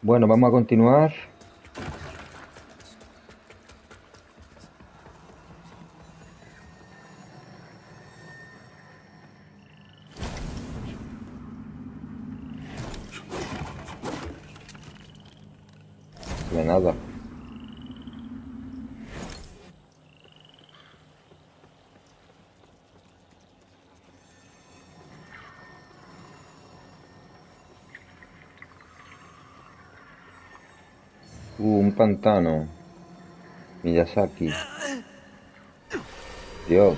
Bueno, vamos a continuar. De nada. Un pantano. Miyazaki. Dios.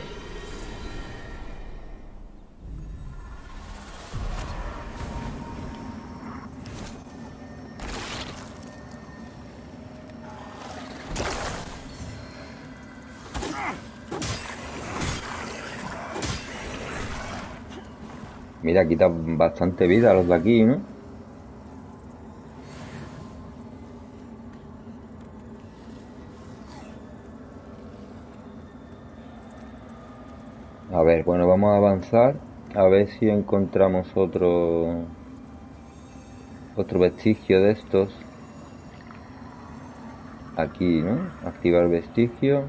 Mira, quita bastante vida a los de aquí, ¿no? A ver, bueno, vamos a avanzar. A ver si encontramos otro vestigio de estos. Aquí, ¿no? Activar vestigio.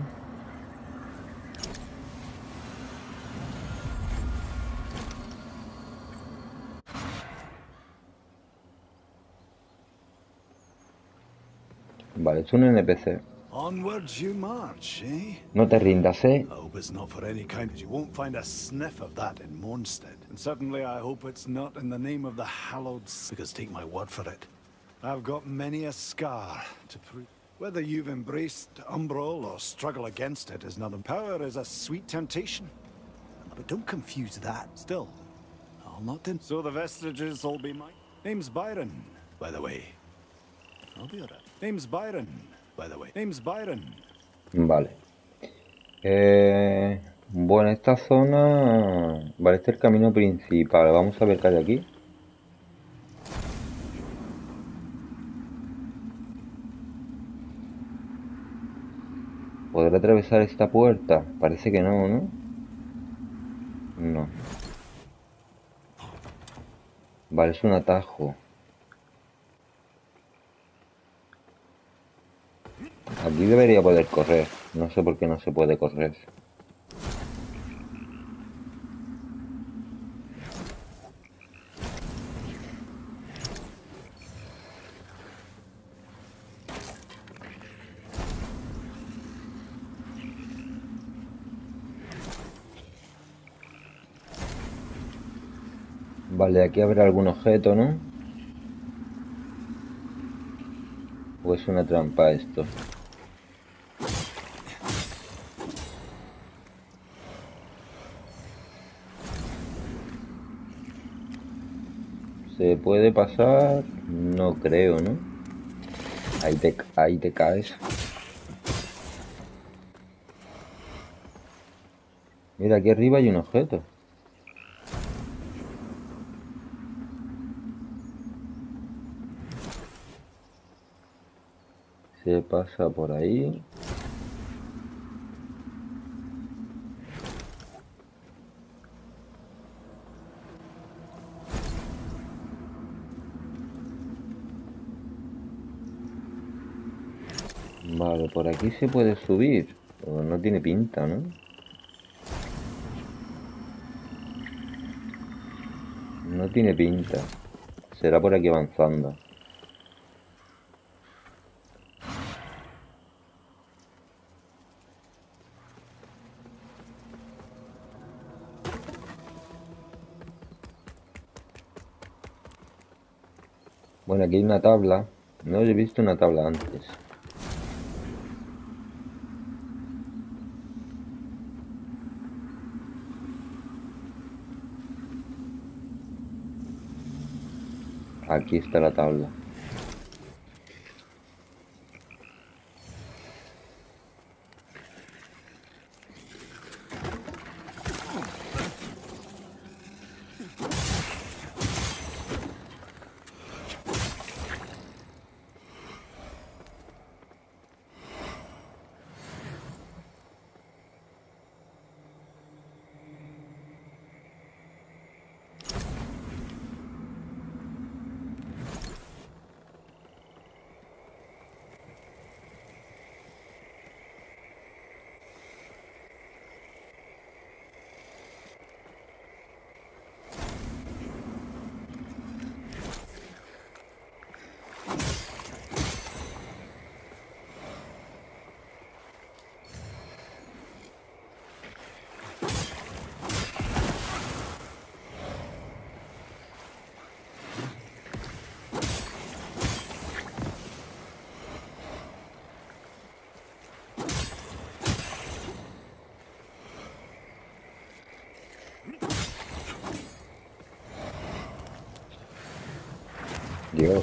Vale, es un NPC. Onwards you march, eh? No te rindas, ¿eh? I hope it's not for any kind. You won't find a sniff of that in Mondstadt. And certainly I hope it's not in the name of the hallowed... Because take my word for it, I've got many a scar to prove. Whether you've embraced Umbral or struggle against it is not... Power is a sweet temptation. But don't confuse that. Still, I'll not... So the vestiges will be mine. Name's Byron, by the way. I'll be alright. Name's Byron, by the way. Name's Byron. Vale. Bueno, esta zona... Vale, este es el camino principal. Vamos a ver qué hay aquí. ¿Podré atravesar esta puerta? Parece que no, ¿no? No. Vale, es un atajo. Aquí debería poder correr. No sé por qué no se puede correr. Vale, aquí habrá algún objeto, ¿no? ¿O es una trampa esto? ¿Se puede pasar? No creo, ¿no? Ahí te caes. Mira, aquí arriba hay un objeto. Se pasa por ahí. Vale, por aquí se puede subir. Pero no tiene pinta, ¿no? No tiene pinta. Será por aquí avanzando. Bueno, aquí hay una tabla. No he visto una tabla antes. Aquí está la tabla. Dios.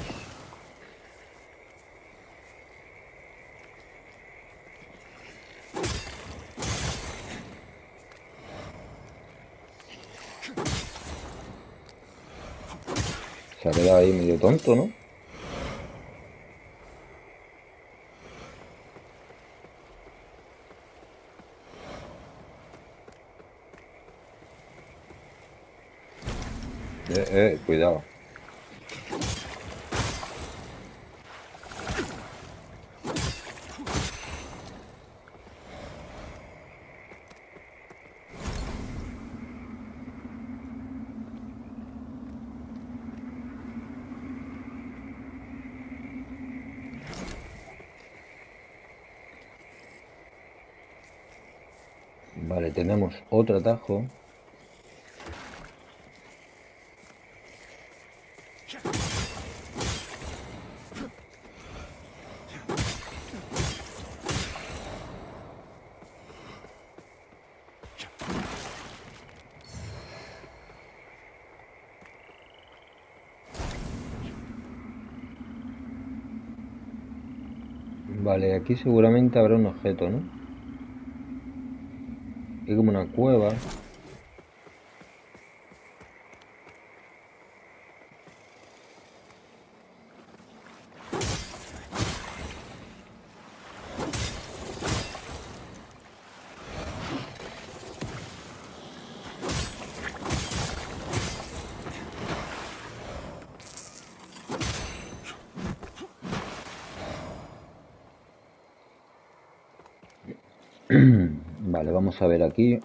Se ha quedado ahí medio tonto, ¿no? Cuidado. Vale, tenemos otro atajo. Vale, aquí seguramente habrá un objeto, ¿no? Hay como una cueva. Vale, vamos a ver aquí.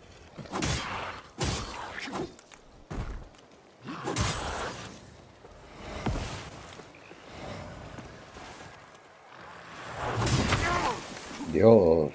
Dios.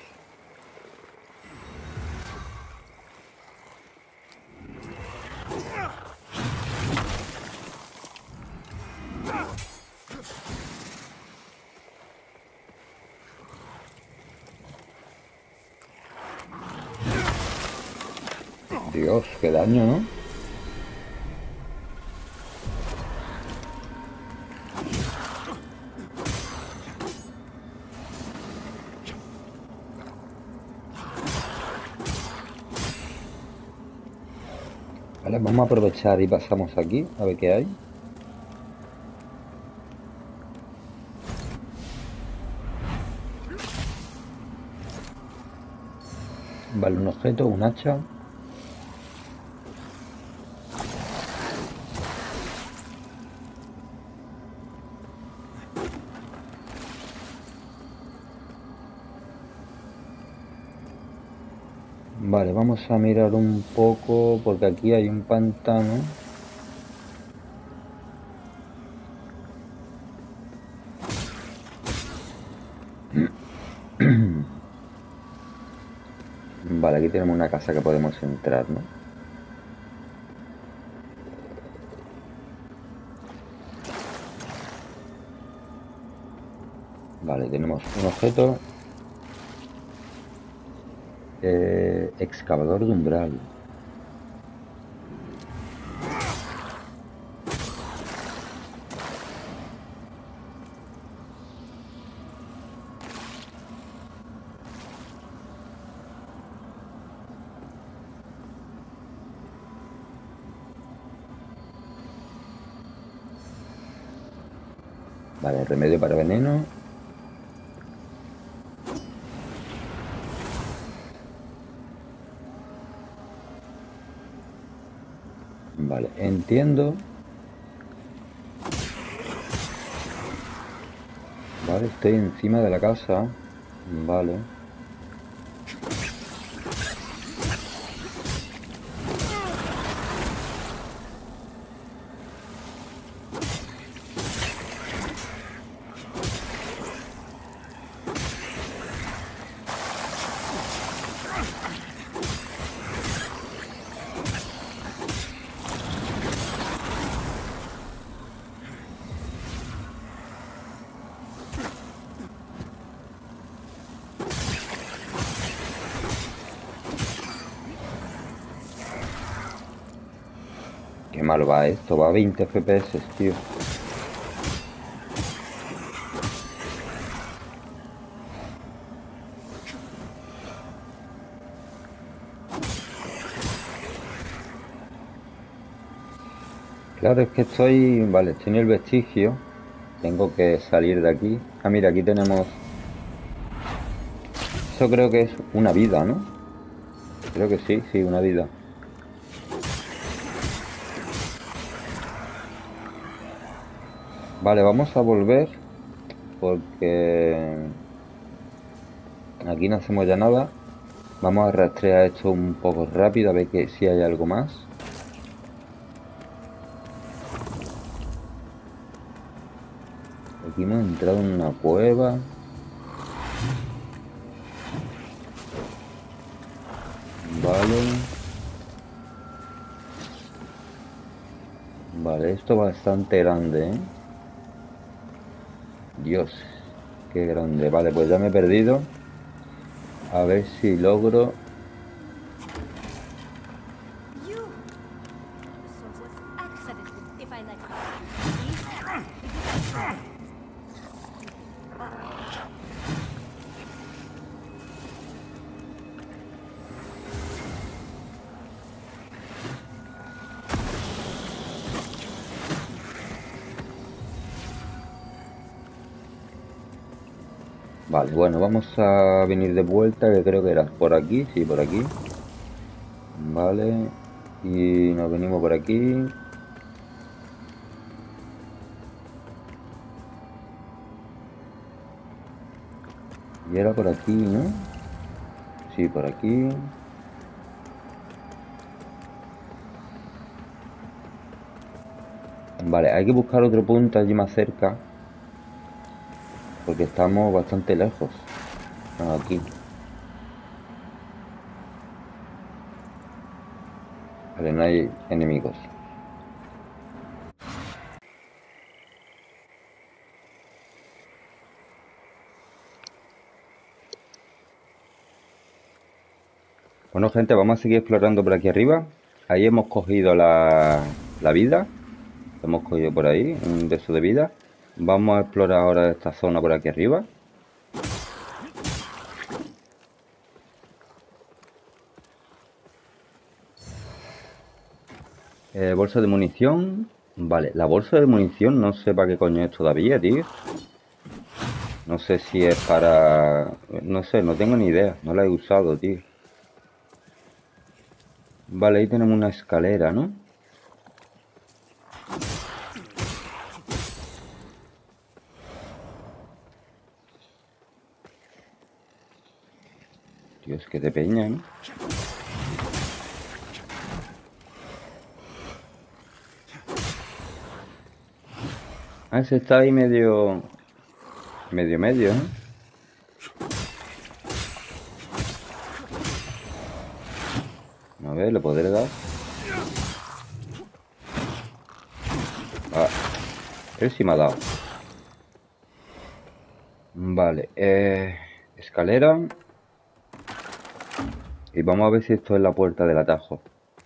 Dios, qué daño, ¿no? Vale, vamos a aprovechar y pasamos aquí, a ver qué hay. Vale, un objeto, un hacha. Vale, vamos a mirar un poco porque aquí hay un pantano. Vale, aquí tenemos una casa que podemos entrar, ¿no? Vale, tenemos un objeto. Excavador de umbral. Vale, remedio para veneno. Vale, entiendo. Vale, estoy encima de la casa. Vale. Qué mal va esto, va a 20 FPS, tío. Claro, es que estoy... Vale, estoy en el vestigio. Tengo que salir de aquí. Ah, mira, aquí tenemos... Eso creo que es una vida, ¿no? Creo que sí, sí, una vida. Vale, vamos a volver porque aquí no hacemos ya nada. Vamos a rastrear esto un poco rápido a ver que, si hay algo más. Aquí hemos entrado en una cueva. Vale. Vale, esto es bastante grande, ¿eh? Dios, qué grande. Vale, pues ya me he perdido. A ver si logro... You! The source was accident, if I like to say. Vale, bueno, vamos a venir de vuelta, que creo que era por aquí, sí, por aquí. Vale, y nos venimos por aquí. Y era por aquí, ¿no? Sí, por aquí. Vale, hay que buscar otro punto allí más cerca. Porque estamos bastante lejos. Aquí. Vale, no hay enemigos. Bueno, gente, vamos a seguir explorando por aquí arriba. Ahí hemos cogido la vida. Hemos cogido por ahí un beso de vida. Vamos a explorar ahora esta zona por aquí arriba. Bolsa de munición. Vale, la bolsa de munición no sé para qué coño es todavía, tío. No sé si es para... No sé, no tengo ni idea. No la he usado, tío. Vale, ahí tenemos una escalera, ¿no? Dios, que de peña, ¿no? Ah, ese está ahí medio... Medio, ¿no? A ver, ¿le podré dar? Ah, él sí me ha dado. Vale, escalera. Y vamos a ver si esto es la puerta del atajo.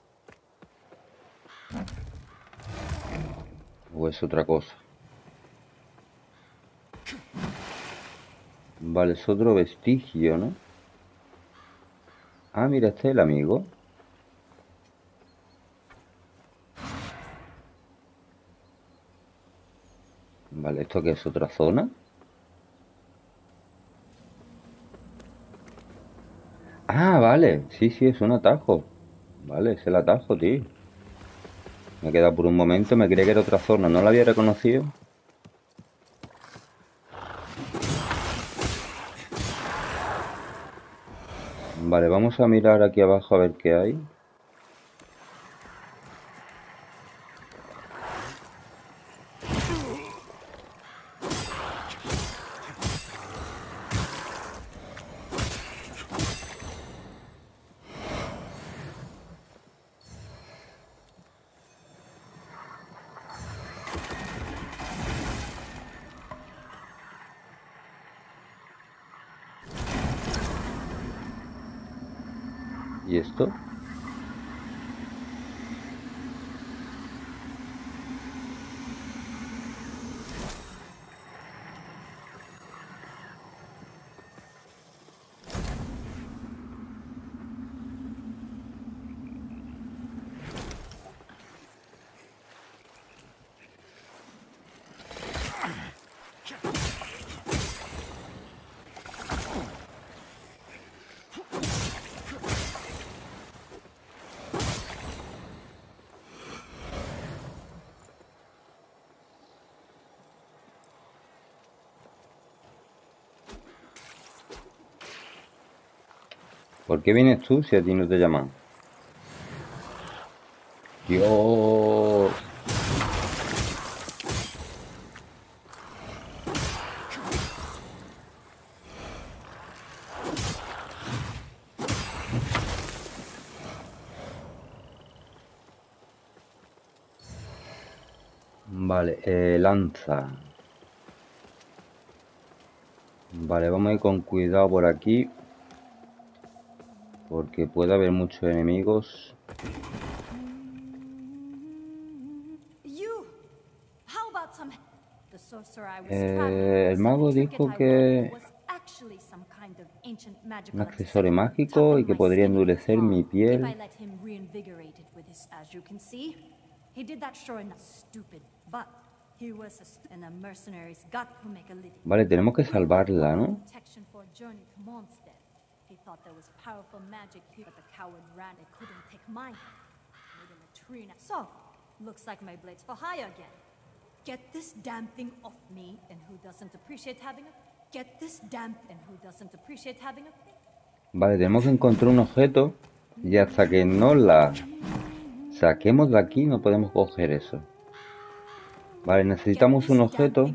O es otra cosa. Vale, es otro vestigio, ¿no? Ah, mira, este es el amigo. Vale, ¿esto qué es? ¿Otra zona? Ah, vale. Sí, sí, es un atajo. Vale, es el atajo, tío. Me he quedado por un momento, me creía que era otra zona. No la había reconocido. Vale, vamos a mirar aquí abajo a ver qué hay. ¿Y esto? ¿Por qué vienes tú si a ti no te llaman? Dios. Vale, lanza. Vale, vamos a ir con cuidado por aquí. Porque puede haber muchos enemigos. You! How about some... The sorcerer I was El mago dijo que was actually some kind of ancient un magical accesorio accessory. mágico y Toughened que my podría skin against endurecer mi harm if piel. I let him reinvigorate it with his, as you can see. He did that sure enough, stupid, but he was and a mercenary's got to make a living. Vale, tenemos que salvarla, ¿no? Protection for a journey to Mondstadt. He thought there was powerful magic here, but the coward ran. They couldn't take mine. Made a latrine. So, looks like my blade's for hire again. Get this damn thing off me, and who doesn't appreciate having a... Get this damn... And who doesn't appreciate having a... Vale, tenemos que encontrar un objeto y hasta que no la saquemos de aquí no podemos coger eso. Vale, necesitamos un objeto.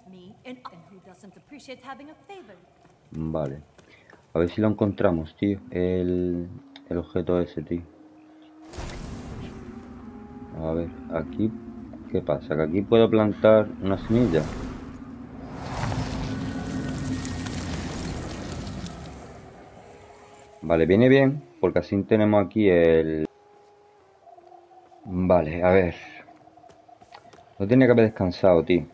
Vale. A ver si lo encontramos, tío. El objeto ese, tío. A ver, aquí... ¿Qué pasa? Que aquí puedo plantar una semilla. Vale, viene bien, porque así tenemos aquí el... Vale, a ver. No tenía que haber descansado, tío.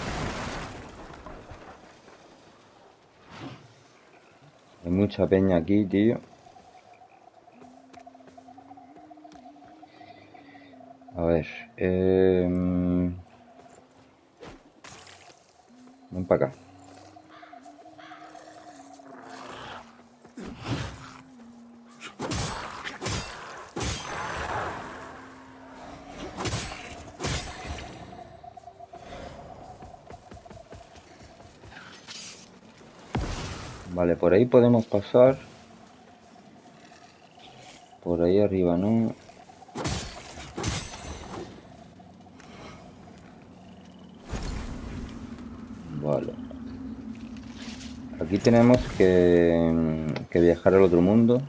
Hay mucha peña aquí, tío. A ver. Ven para acá. Vale, por ahí podemos pasar. Por ahí arriba, ¿no? Vale. Aquí tenemos que viajar al otro mundo.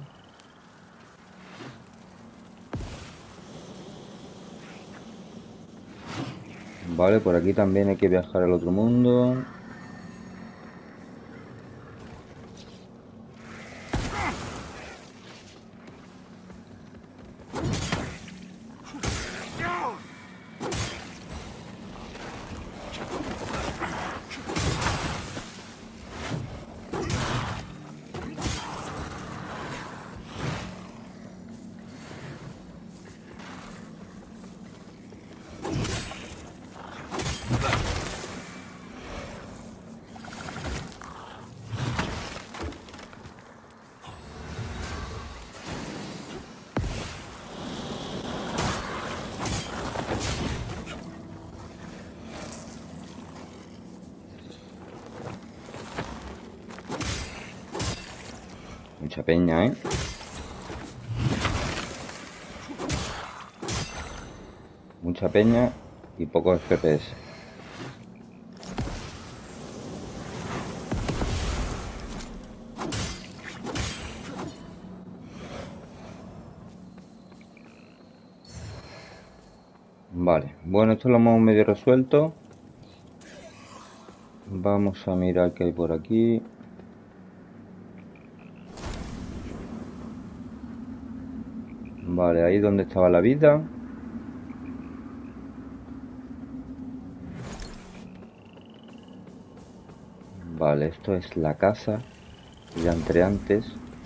Vale, por aquí también hay que viajar al otro mundo. Mucha peña, ¿eh? Mucha peña y pocos FPS. Vale, bueno, esto lo hemos medio resuelto. Vamos a mirar qué hay por aquí. Vale, ahí donde estaba la vida. Vale, esto es la casa que ya entré antes.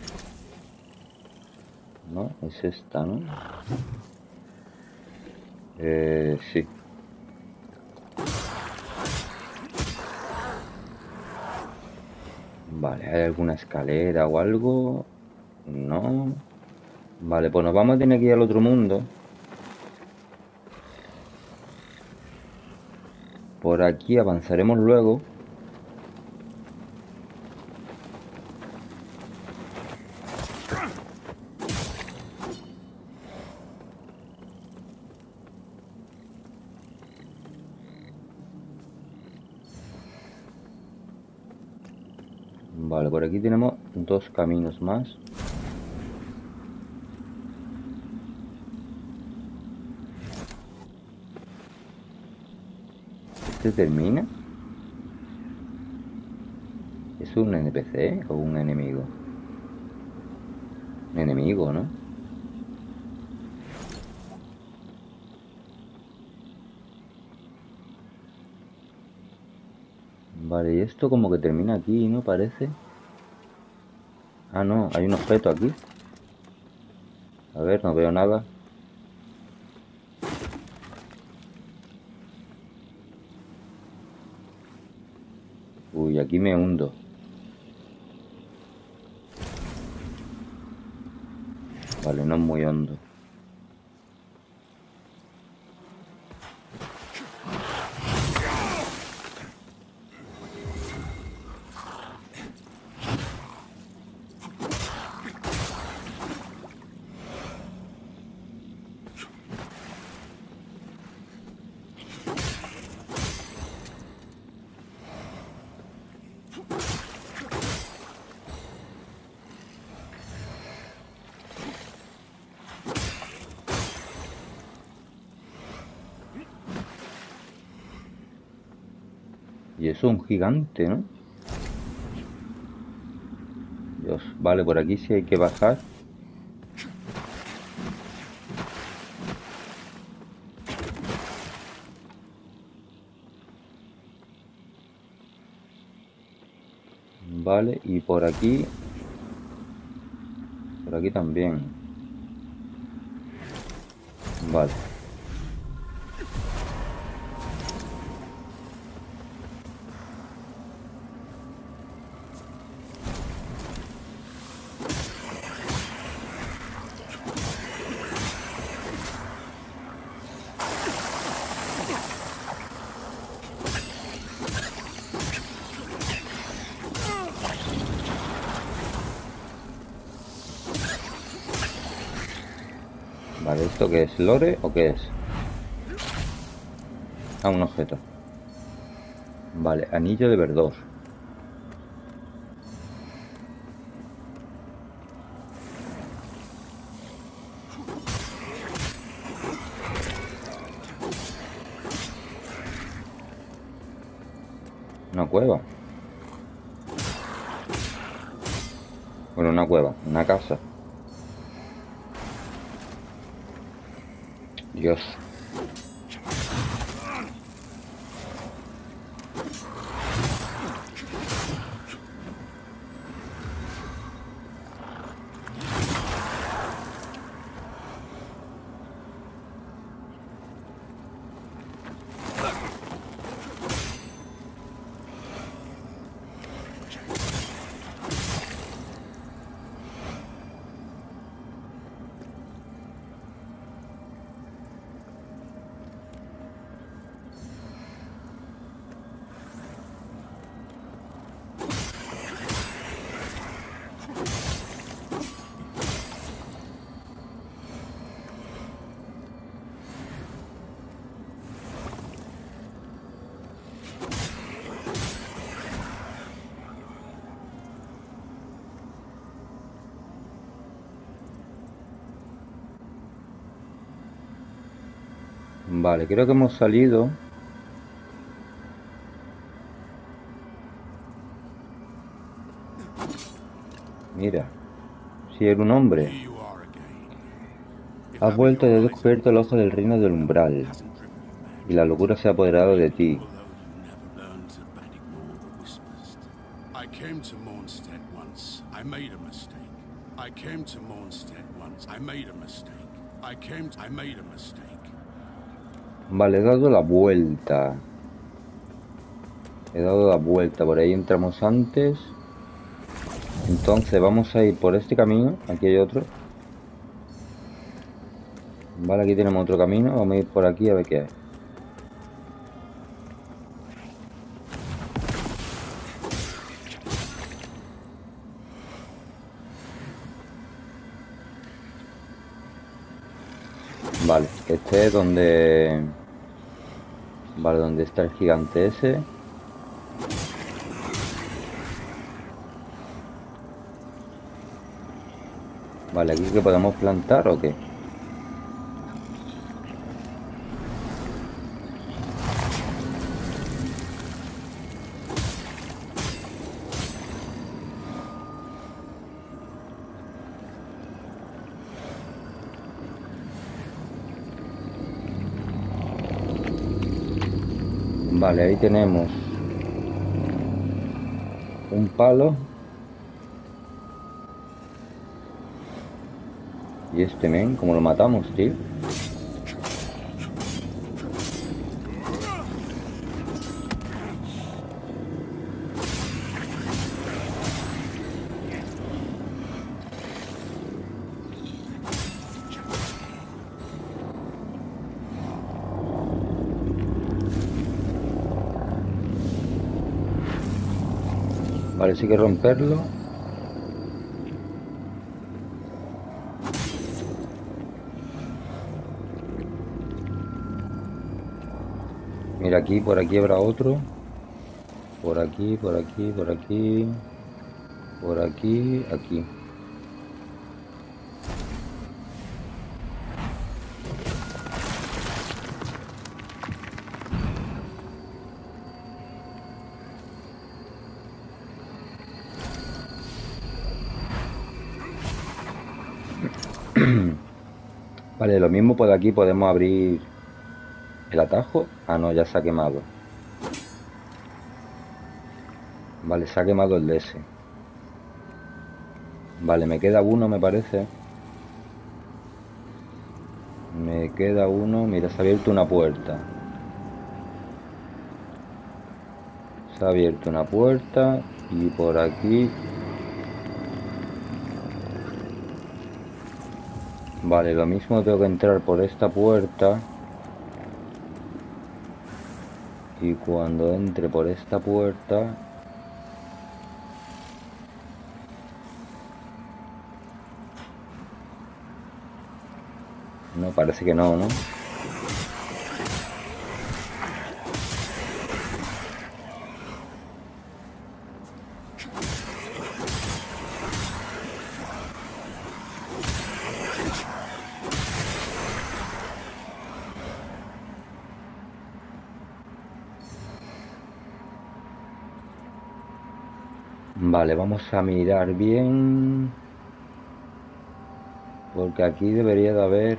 No, es esta, ¿no? Sí. Vale, ¿hay alguna escalera o algo? No. Vale, pues nos vamos a tener que ir al otro mundo. Por aquí avanzaremos luego. Vale, por aquí tenemos dos caminos más. ¿Este termina? ¿Es un NPC o un enemigo? Un enemigo, ¿no? Vale, y esto como que termina aquí, ¿no? Parece. Ah, no, hay un objeto aquí. A ver, no veo nada. Uy, aquí me hundo. Vale, no es muy hondo. Y eso es un gigante, ¿no? Dios, vale, por aquí sí hay que bajar. Vale, y por aquí también. Vale. Vale, ¿esto qué es? ¿Lore o qué es? Ah, un objeto. Vale, anillo de verdor. Una cueva. Bueno, una cueva, una casa. Dios. Vale, creo que hemos salido. Mira, si era un hombre. Here you are again. If Has having vuelto y your has eyes descubierto el ojo del reino del umbral. hasn't driven you mad, Y la locura se ha apoderado de ti. although you never learned to ignore the whispers. I came to Mornstead once. I made a mistake. I came to Mornstead once. I made a mistake. I made a mistake. Vale, he dado la vuelta. He dado la vuelta. Por ahí entramos antes. Entonces vamos a ir por este camino. Aquí hay otro. Vale, aquí tenemos otro camino. Vamos a ir por aquí a ver qué hay. Vale, este es donde... Vale, donde está el gigante ese. Vale, ¿aquí que podemos plantar o qué? Vale, ahí tenemos un palo. Y este men, ¿cómo lo matamos, tío? Vale, sí que romperlo. Mira aquí, por aquí habrá otro. Por aquí, por aquí, por aquí. Por aquí, aquí. Vale, lo mismo por aquí podemos abrir el atajo. Ah, no, ya se ha quemado. Vale, se ha quemado el de ese. Vale, me queda uno, me parece. Me queda uno. Mira, se ha abierto una puerta. Se ha abierto una puerta. Y por aquí... Vale, lo mismo tengo que entrar por esta puerta. Y cuando entre por esta puerta... No, parece que no, ¿no? Vale, vamos a mirar bien. Porque aquí debería de haber...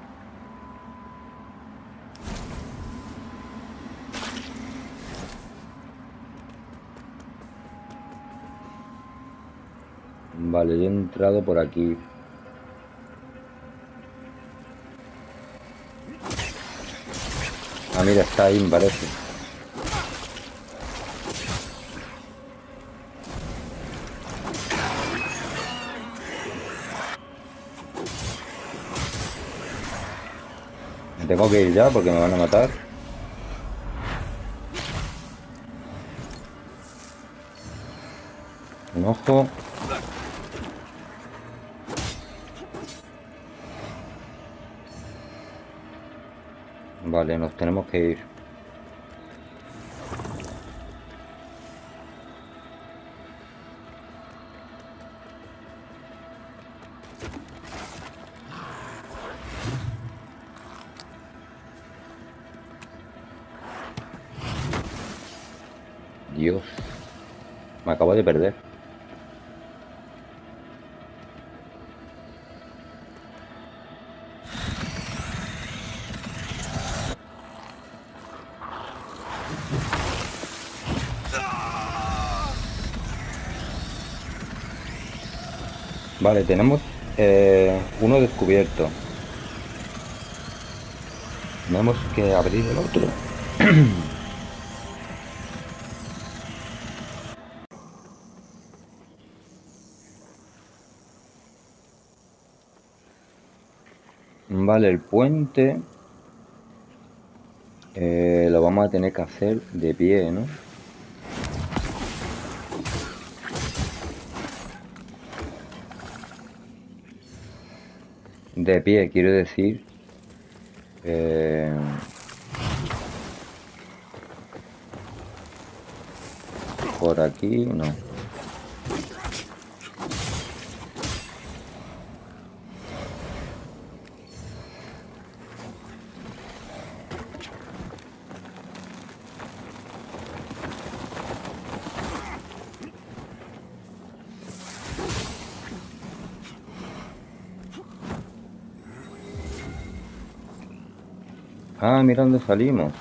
Vale, yo he entrado por aquí. Ah, mira, está ahí, me parece. Me tengo que ir ya porque me van a matar. Un ojo. Vale, nos tenemos que ir. Dios. Me acabo de perder. Vale, tenemos uno descubierto. Tenemos que abrir el otro. Vale, el puente lo vamos a tener que hacer de pie, ¿no? De pie, quiero decir. Por aquí, no. Ah, mira dónde salimos.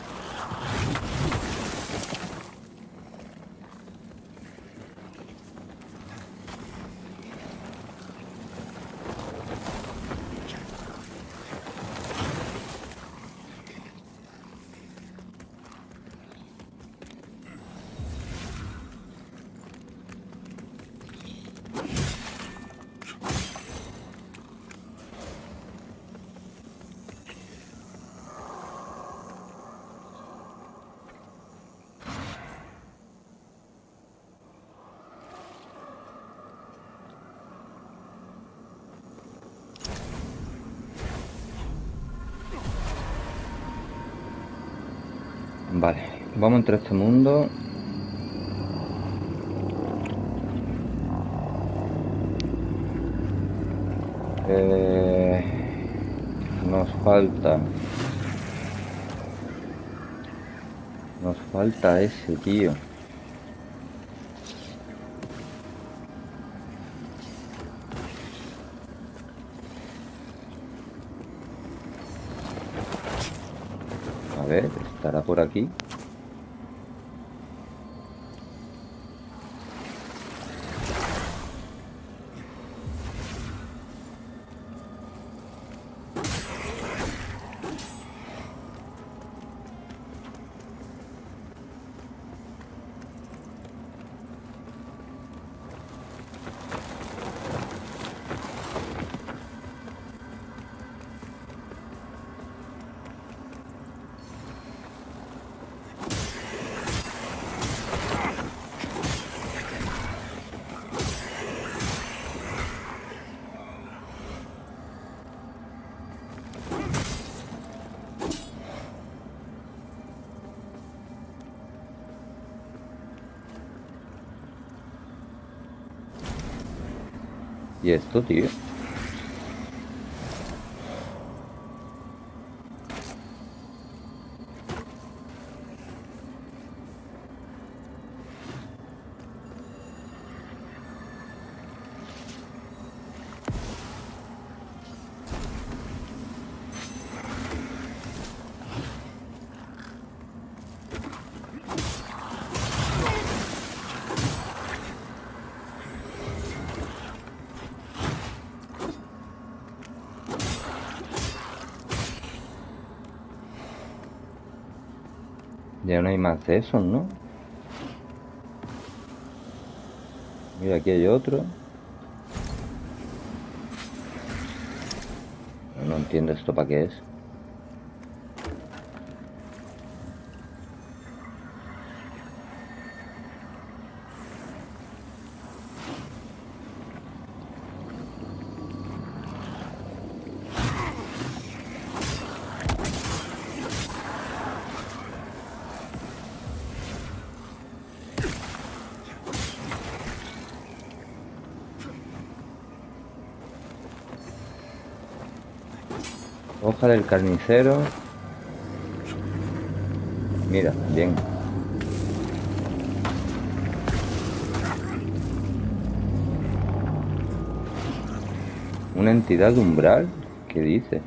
Vale, vamos entre este mundo. Nos falta. Nos falta ese, tío. A ver, estará por aquí. ¿Y esto, tío? Ya no hay más de esos, ¿no? Mira, aquí hay otro. No entiendo esto para qué es. Hoja del carnicero. Mira, bien. ¿Una entidad umbral? ¿Qué dice?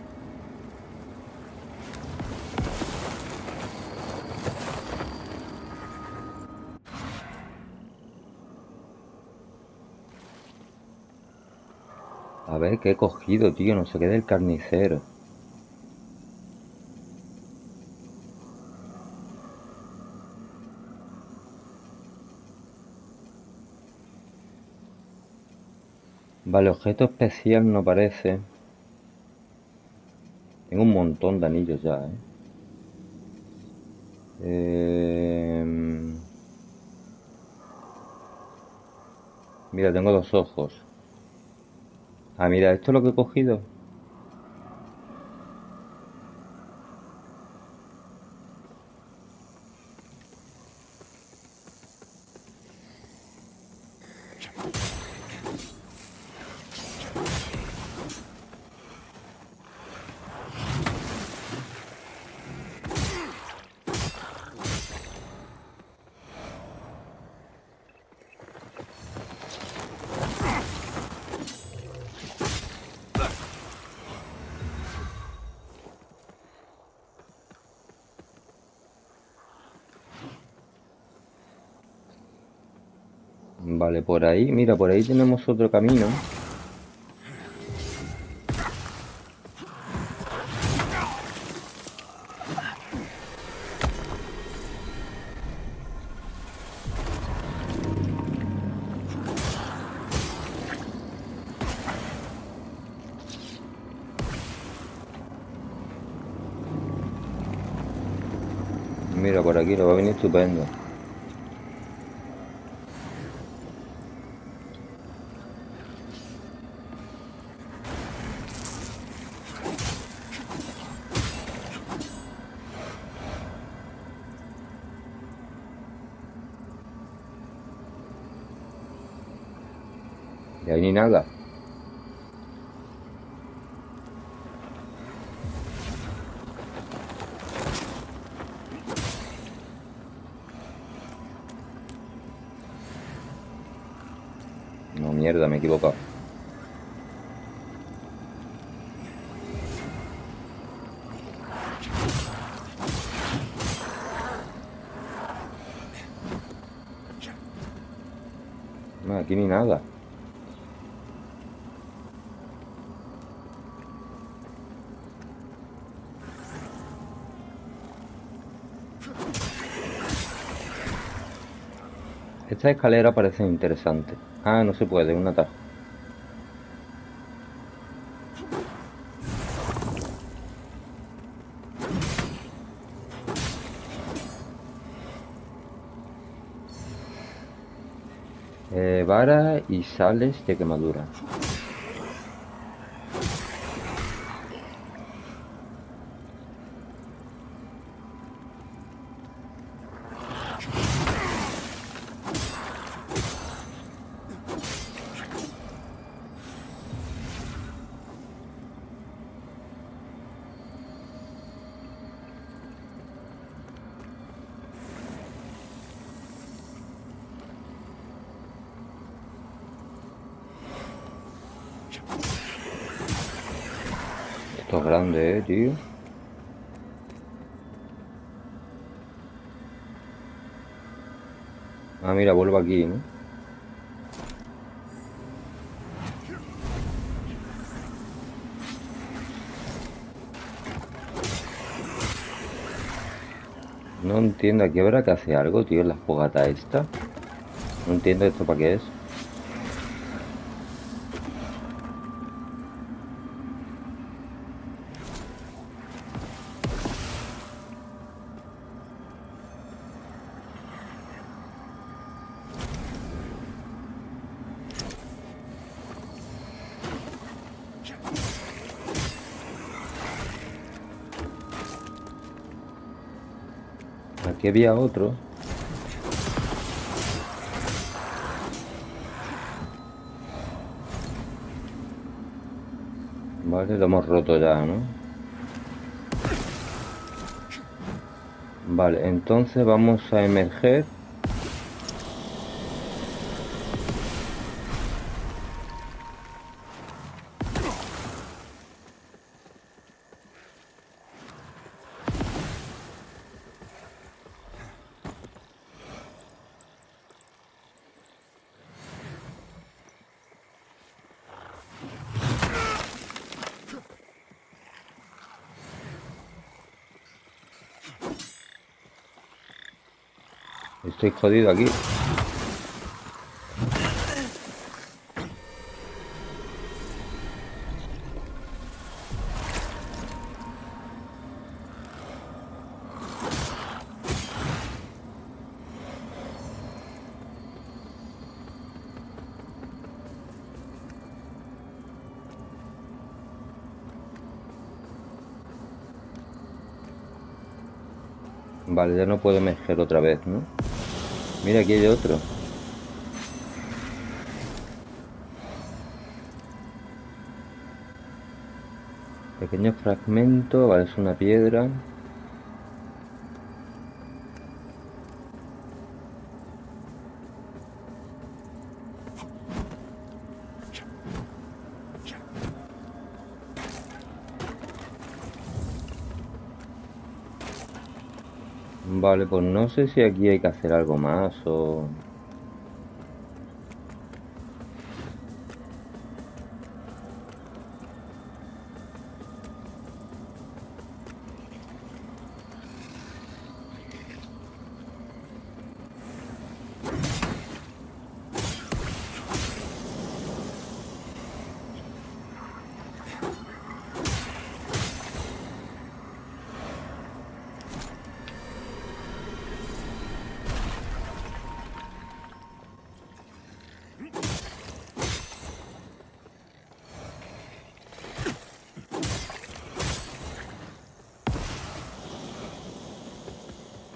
A ver, ¿qué he cogido, tío? No sé qué del carnicero. Vale, objeto especial no parece. Tengo un montón de anillos ya, ¿eh? Mira, tengo 2 ojos. Ah, mira, esto es lo que he cogido. Vale, por ahí, mira, por ahí tenemos otro camino. Mira, por aquí lo va a venir estupendo. Y ahí ni nada. No, mierda, me he equivocado. No, aquí ni nada. Esta escalera parece interesante. Ah, no se puede, un atajo. Vara y sales de quemadura. Esto es grande, tío. Ah, mira, vuelvo aquí, ¿no? No entiendo, aquí habrá que hacer algo, tío, en la fogata esta. No entiendo esto para qué es. Aquí había otro. Vale, lo hemos roto ya, ¿no? Vale, entonces vamos a emerger. Estoy jodido aquí. Vale, ya no puedo emerger otra vez, ¿no? Mira, aquí hay otro. Pequeño fragmento, vale, es una piedra. Vale, pues no sé si aquí hay que hacer algo más o...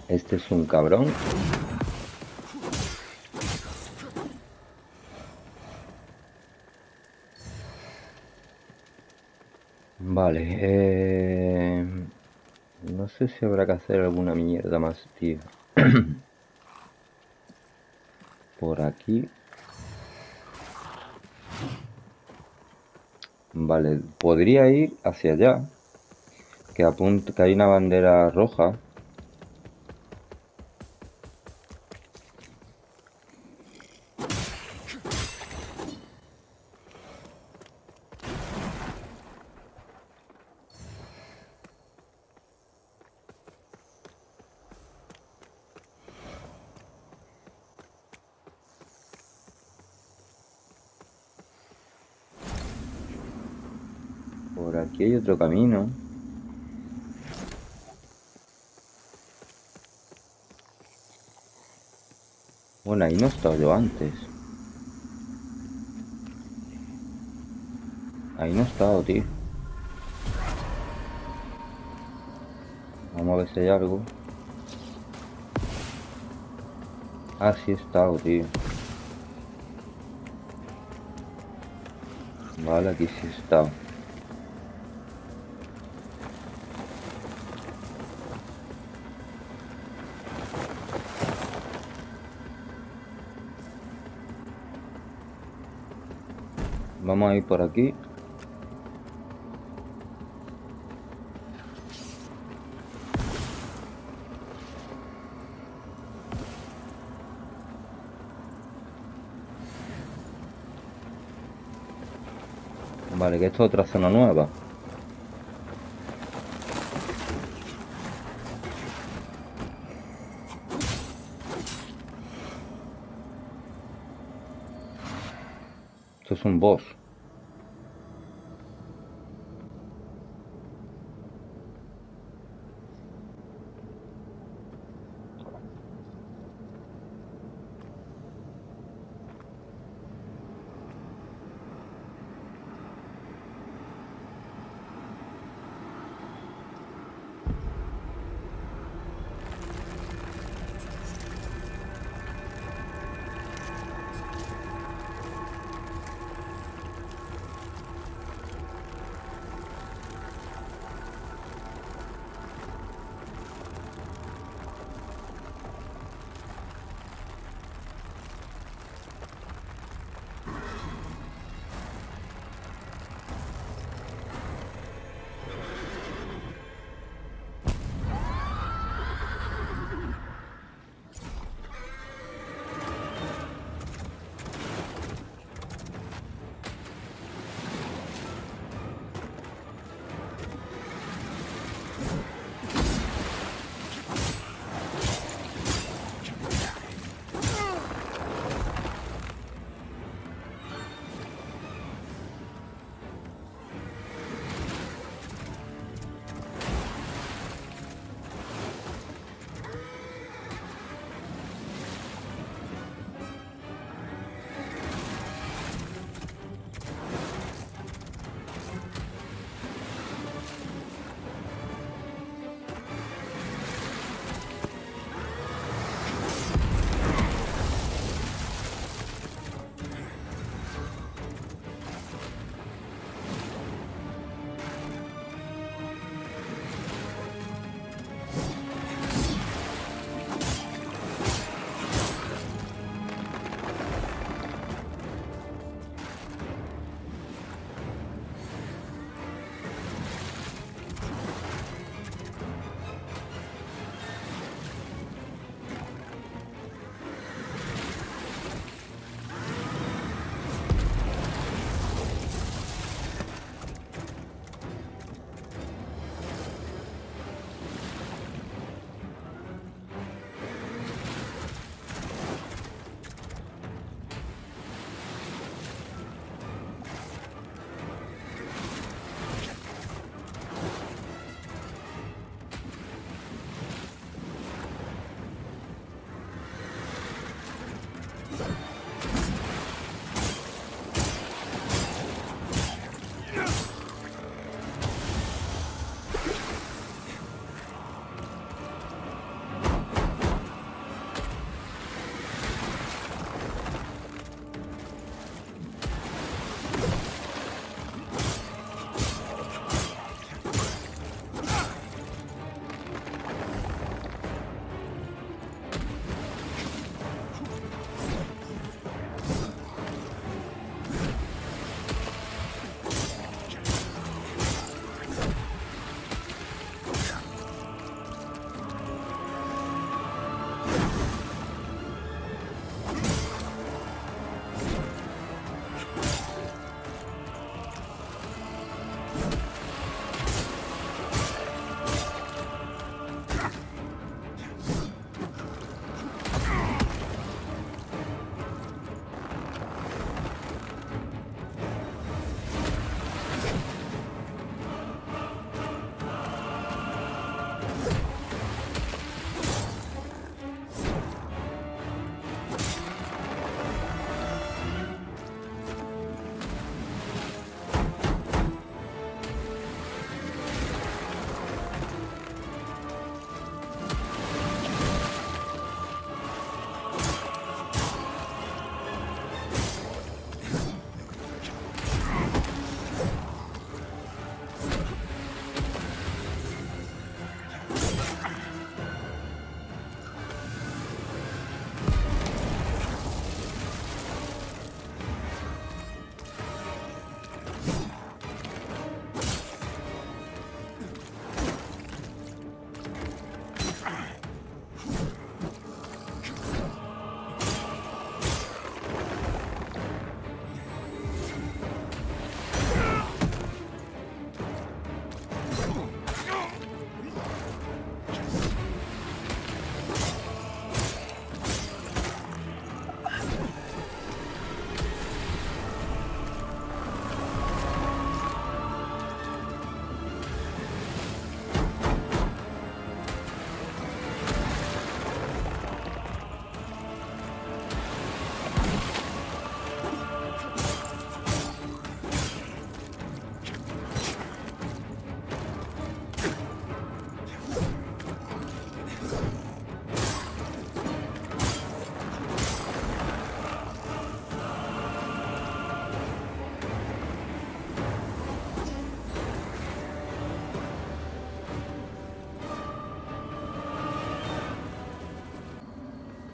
Este es un cabrón. Vale, no sé si habrá que hacer alguna mierda más, tío. Por aquí. Vale, podría ir hacia allá. Que apunta, que hay una bandera roja. Por aquí hay otro camino. Bueno, ahí no he estado yo antes. Ahí no he estado, tío. Vamos a ver si hay algo. Ah, sí he estado, tío. Vale, aquí sí he estado. Vamos a ir por aquí. Vale, que esto es otra zona nueva. Esto es un boss.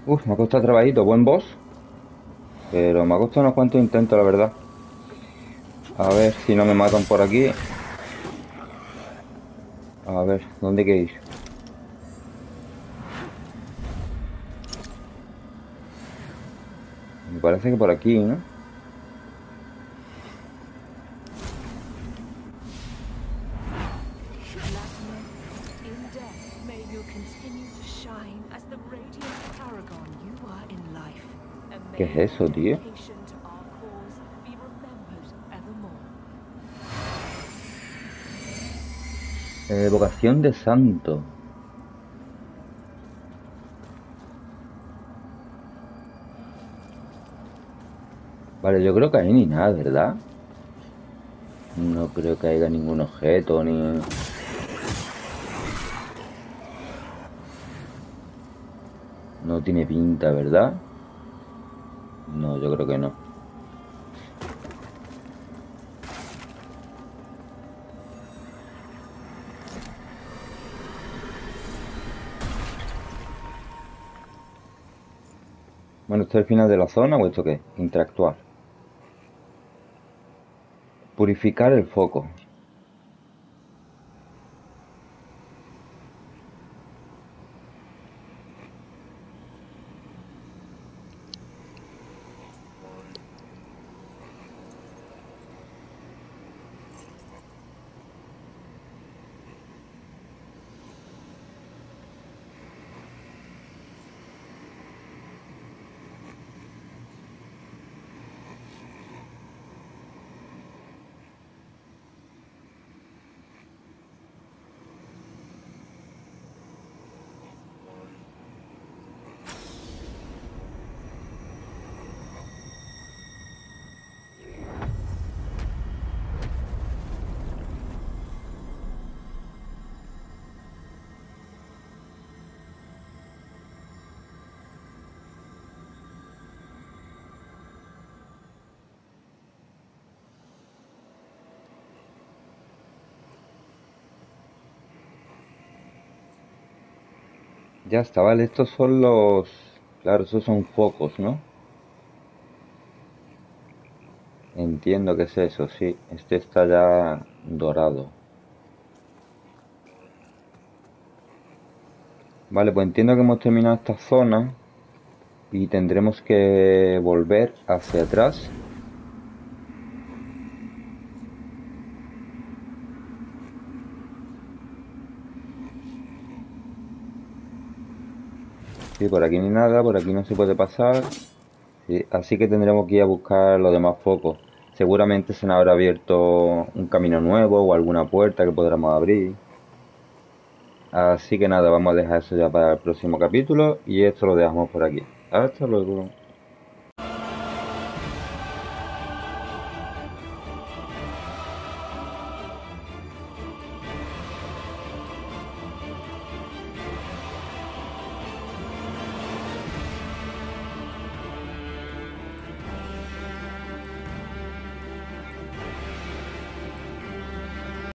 Uf, me ha costado trabajito, buen boss. Pero me ha costado unos cuantos intentos, la verdad. A ver si no me matan por aquí. A ver, ¿dónde hay que ir? Me parece que por aquí, ¿no? In death, may you continue to shine as the radiant paragon you are in life. And ¿Qué may es eso, your tío? dedication to our cause be remembered evermore. Evocación de santo. Vale, yo creo que ahí ni nada, ¿verdad? No creo que haya ningún objeto ni... No tiene pinta, ¿verdad? No, yo creo que no. Bueno, ¿esto es el final de la zona o esto qué? Interactuar. Purificar el foco. Ya está, vale. Estos son los... Claro, esos son focos, ¿no? Entiendo que es eso, sí. Este está ya dorado. Vale, pues entiendo que hemos terminado esta zona y tendremos que volver hacia atrás. Sí, por aquí ni nada, por aquí no se puede pasar. Sí, así que tendremos que ir a buscar los demás focos. Seguramente se nos habrá abierto un camino nuevo o alguna puerta que podamos abrir. Así que nada, vamos a dejar eso ya para el próximo capítulo y esto lo dejamos por aquí. Hasta luego.